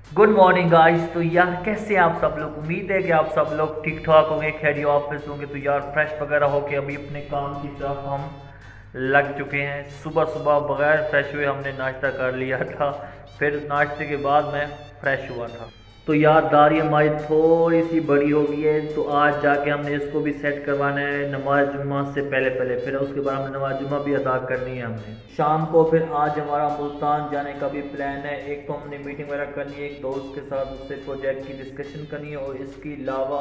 Good morning guys. तो यार कैसे हैं आप सब लोग? उम्मीद है कि आप सब लोग ठीक ठाक होंगे, खैरियत ऑफिस होंगे। तो यार फ्रेश वगैरह होके अभी अपने काम की तरफ हम लग चुके हैं। सुबह सुबह बगैर फ्रेश हुए हमने नाश्ता कर लिया था, फिर नाश्ते के बाद मैं फ्रेश हुआ था। तो यार दाढ़ी हमारी थोड़ी सी बड़ी हो गई है, तो आज जाके हमने इसको भी सेट करवाना है नमाज जुम्मा से पहले पहले। फिर उसके बाद हमें नमाज जुम्मा भी अदा करनी है हमने शाम को। फिर आज हमारा मुल्तान जाने का भी प्लान है। एक तो हमने मीटिंग वगैरह करनी है एक दोस्त के साथ, उससे प्रोजेक्ट की डिस्कशन करनी है, और इसके अलावा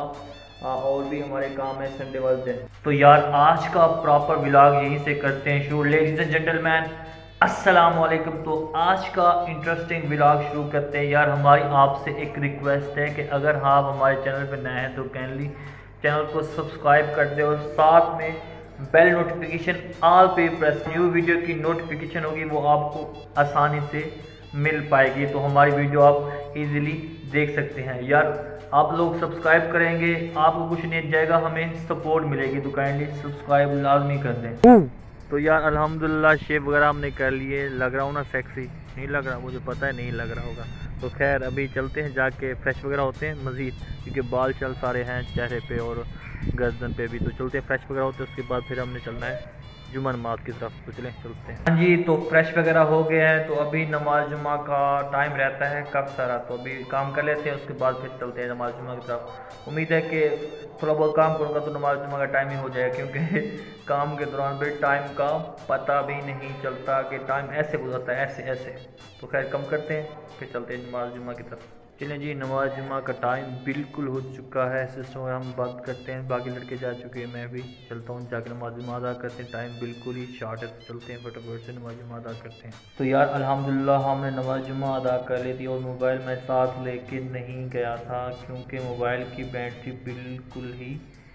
और भी हमारे काम है संडे वाले दिन। तो यार आज का प्रॉपर व्लॉग यहीं से करते हैं शुरू। लेडीज एंड जेंटलमैन अस्सलाम वालेकुम। तो आज का इंटरेस्टिंग व्लॉग शुरू करते हैं। यार हमारी आपसे एक रिक्वेस्ट है कि अगर आप हमारे चैनल पर नए हैं तो काइंडली चैनल को सब्सक्राइब कर दें, और साथ में बेल नोटिफिकेशन ऑल पे प्रेस। न्यू वीडियो की नोटिफिकेशन होगी वो आपको आसानी से मिल पाएगी, तो हमारी वीडियो आप इजीली देख सकते हैं। यार आप लोग सब्सक्राइब करेंगे, आपको कुछ नहीं जाएगा, हमें सपोर्ट मिलेगी, तो काइंडली सब्सक्राइब लाजमी कर दें। तो यार अल्हम्दुलिल्लाह शेव वगैरह हमने कर लिए। लग रहा हूँ ना सेक्सी? नहीं लग रहा, मुझे पता है नहीं लग रहा होगा। तो खैर अभी चलते हैं जाके फ्रेश वगैरह होते हैं मज़ीद, क्योंकि बाल चल सारे हैं चेहरे पे और गर्दन पे भी। तो चलते हैं फ्रेश वगैरह होते हैं, उसके बाद फिर हमने चलना है जुम्मा नमाज की तरफ। तो चलें चलते हैं। हाँ जी, तो फ्रेश वगैरह हो गए हैं। तो अभी नमाज जुम्मा का टाइम रहता है कब सारा, तो अभी काम कर लेते हैं, उसके बाद फिर चलते हैं नमाज जुम्मा की तरफ। उम्मीद है कि थोड़ा बहुत काम करूँगा तो नमाज जुम्मा का टाइम ही हो जाएगा, क्योंकि काम के दौरान भी टाइम का पता भी नहीं चलता कि टाइम ऐसे गुजरता है ऐसे ऐसे। तो खैर कम करते हैं, फिर चलते हैं नमाज जुम्मा की तरफ। चलें जी, नमाज जुम्मा का टाइम बिल्कुल हो चुका है। सिस्टम हम बात करते हैं, बाकी लड़के जा चुके हैं, मैं भी चलता हूँ जाकर नमाज जुम्मा अदा करते हैं। टाइम बिल्कुल ही शॉर्ट है, तो चलते हैं फटाफट से नमाज जुम्मा अदा करते हैं। तो यार अल्हम्दुलिल्लाह हमने नमाज जुम्मा अदा कर ली थी, और मोबाइल मैं साथ लेके नहीं गया था क्योंकि मोबाइल की बैटरी बिल्कुल ही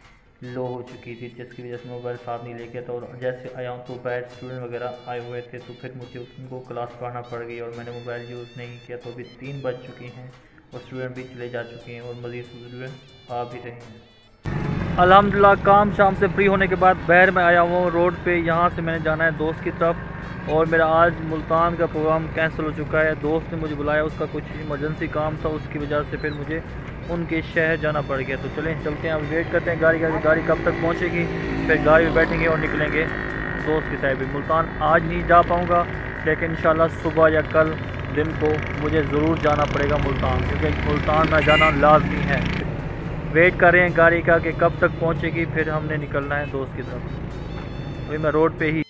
लो हो चुकी थी, जिसकी वजह से मोबाइल साथ नहीं लेके था। और जैसे आया हूँ तो बैच स्टूडेंट वगैरह आए हुए थे, तो फिर मुझे उनको क्लास पढ़ाना पड़ गई और मैंने मोबाइल यूज़ नहीं किया। तो अभी 3 बज चुके हैं और स्टूडेंट भी चले जा चुके हैं और मज़ीद स्टूडेंट आ भी रहे हैं। अल्हम्दुलिल्लाह काम शाम से फ्री होने के बाद बाहर में आया हुआ हूँ रोड पे। यहाँ से मैंने जाना है दोस्त की तरफ, और मेरा आज मुल्तान का प्रोग्राम कैंसिल हो चुका है। दोस्त ने मुझे बुलाया, उसका कुछ इमरजेंसी काम था, उसकी वजह से फिर मुझे उनके शहर जाना पड़ गया। तो चलें चलते हैं, अब वेट करते हैं गाड़ी कब तक पहुँचेगी, फिर गाड़ी में बैठेंगे और निकलेंगे दोस्त की साइड। मुल्तान आज नहीं जा पाऊँगा, लेकिन इंशाल्लाह सुबह या कल दिन को मुझे ज़रूर जाना पड़ेगा मुल्तान, क्योंकि मुल्तान में जाना लाजमी है। वेट कर रहे हैं गाड़ी का कि कब तक पहुंचेगी, फिर हमने निकलना है दोस्त की तरफ। अभी मैं रोड पे ही।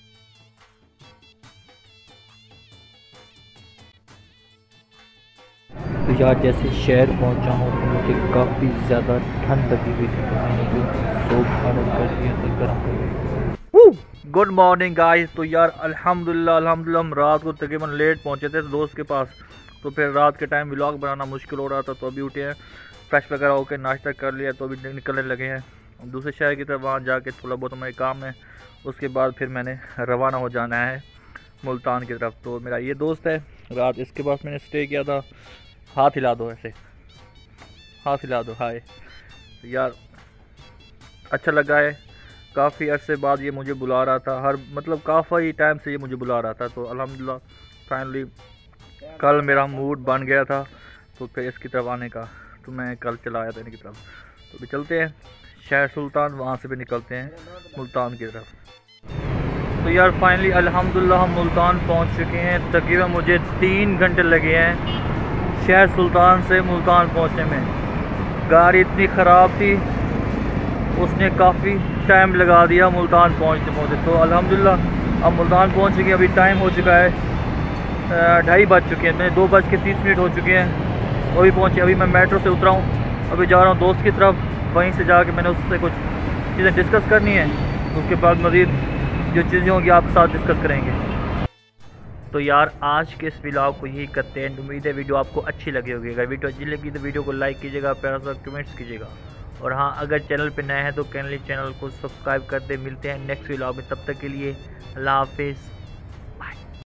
तो यार जैसे शहर पहुंचा हूँ तो मुझे काफ़ी ज़्यादा ठंड लगी हुई थी, तो मैंने जो सोप ऑर्डर कर दिया था गर्म। Good morning guys. तो यार अल्हम्दुलिल्लाह हम रात को तकरीबन लेट पहुंचे थे दोस्त के पास, तो फिर रात के टाइम व्लॉग बनाना मुश्किल हो रहा था। तो अभी उठे हैं, फ्रेश वगैरह होकर नाश्ता कर लिया, तो अभी निकलने लगे हैं दूसरे शहर की तरफ। वहाँ जाके थोड़ा बहुत हमारे काम है, उसके बाद फिर मैंने रवाना हो जाना है मुल्तान की तरफ। तो मेरा ये दोस्त है, रात इसके पास मैंने स्टे किया था। हाथ हिला दो, ऐसे हाथ हिला दो, हाय। तो यार अच्छा लगा है, काफ़ी अरसे बाद ये मुझे बुला रहा था, मतलब काफ़ी टाइम से ये मुझे बुला रहा था। तो अल्हम्दुलिल्लाह फाइनली कल मेरा मूड बन गया था तो फिर इसकी तरफ आने का, तो मैं कल चला आया था इनकी तरफ। तो भी चलते हैं शहर सुल्तान, वहाँ से भी निकलते हैं मुल्तान की तरफ। तो यार फाइनली अल्हम्दुलिल्लाह हम मुल्तान पहुँच चुके हैं। तकरीबन मुझे 3 घंटे लगे हैं शहर सुल्तान से मुल्तान पहुँचने में। गाड़ी इतनी ख़राब थी, उसने काफ़ी टाइम लगा दिया मुल्तान पहुँचते। तो अल्हम्दुलिल्लाह अब मुल्तान पहुँच चुके हैं। अभी टाइम हो चुका है 2:30 बज चुके हैं, मैंने 2:30 हो चुके हैं, वो भी पहुँचे। अभी मैं मेट्रो से उतरा हूँ, अभी जा रहा हूँ दोस्त की तरफ। वहीं से जाके मैंने उससे कुछ चीज़ें डिस्कस करनी है, उसके बाद मज़ीद जो चीज़ें होंगी आपके साथ डिस्कस करेंगे। तो यार आज के इस व्लॉग को यही करते हैं। उम्मीद है वीडियो आपको अच्छी लगी होगी। अगर वीडियो अच्छी लगी तो वीडियो को लाइक कीजिएगा, प्यारा सा कमेंट्स कीजिएगा, और हाँ अगर चैनल पे नए हैं तो काइंडली चैनल को सब्सक्राइब कर दे। मिलते हैं नेक्स्ट व्लॉग में, तब तक के लिए अल्लाह हाफिज़।